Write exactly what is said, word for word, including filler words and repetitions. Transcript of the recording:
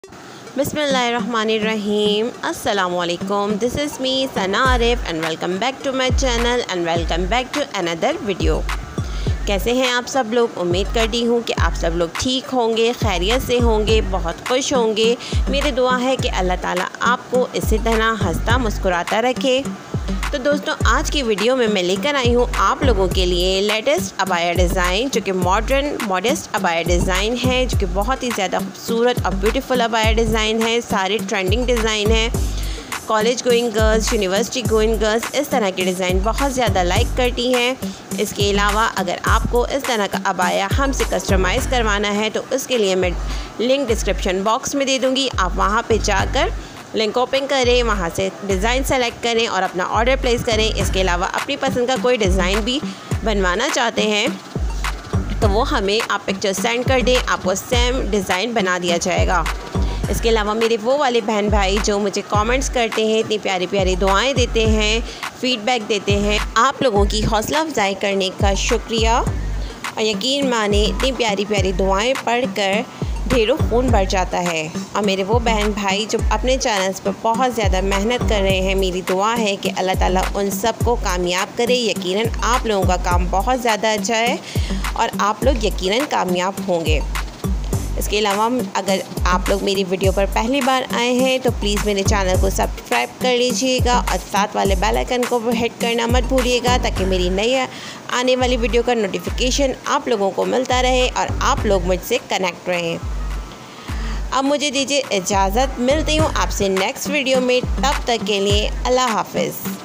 बिस्मिल्लाहिर्रहमानिर्रहीम। अस्सलामुअलैकुम। This is me Sana Arif and welcome back to my channel and welcome back to another video. कैसे हैं आप सब लोग? उम्मीद करती हूँ कि आप सब लोग ठीक होंगे, खैरियत से होंगे, बहुत खुश होंगे। मेरी दुआ है कि अल्लाह ताला आपको इसी तरह हंसता मुस्कुराता रखे। तो दोस्तों, आज की वीडियो में मैं लेकर आई हूँ आप लोगों के लिए लेटेस्ट अबाया डिज़ाइन, जो कि मॉडर्न मॉडेस्ट अबाया डिज़ाइन है, जो कि बहुत ही ज़्यादा खूबसूरत और ब्यूटीफुल अबाया डिज़ाइन है। सारे ट्रेंडिंग डिज़ाइन है। College going girls, university going girls इस तरह के डिज़ाइन बहुत ज़्यादा लाइक करती हैं। इसके अलावा अगर आपको इस तरह का अबाया हमसे कस्टमाइज़ करवाना है तो उसके लिए मैं लिंक डिस्क्रिप्शन बॉक्स में दे दूँगी। आप वहाँ पर जाकर लिंक ओपन करें, वहाँ से डिज़ाइन सेलेक्ट करें और अपना ऑर्डर प्लेस करें। इसके अलावा अपनी पसंद का कोई डिज़ाइन भी बनवाना चाहते हैं तो वो हमें आप पिक्चर सेंड कर दें, आपको सेम डिज़ाइन बना दिया जाएगा। इसके अलावा मेरे वो वाले बहन भाई जो मुझे कमेंट्स करते हैं, इतनी प्यारी प्यारी दुआएं देते हैं, फ़ीडबैक देते हैं, आप लोगों की हौसला अफजाई करने का शुक्रिया। और यकीन माने इतनी प्यारी प्यारी दुआएं पढ़कर ढेरों खून बढ़ जाता है। और मेरे वो बहन भाई जो अपने चैनल्स पर बहुत ज़्यादा मेहनत कर रहे हैं, मेरी दुआ है कि अल्लाह ताला उन सब को कामयाब करे। यकीनन आप लोगों का काम बहुत ज़्यादा अच्छा है और आप लोग यकीनन कामयाब होंगे। इसके अलावा अगर आप लोग मेरी वीडियो पर पहली बार आए हैं तो प्लीज़ मेरे चैनल को सब्सक्राइब कर लीजिएगा और साथ वाले बेल आइकन को हिट करना मत भूलिएगा, ताकि मेरी नई आने वाली वीडियो का नोटिफिकेशन आप लोगों को मिलता रहे और आप लोग मुझसे कनेक्ट रहें। अब मुझे दीजिए इजाज़त, मिलती हूँ आपसे नेक्स्ट वीडियो में। तब तक के लिए अल्लाह हाफ़िज़।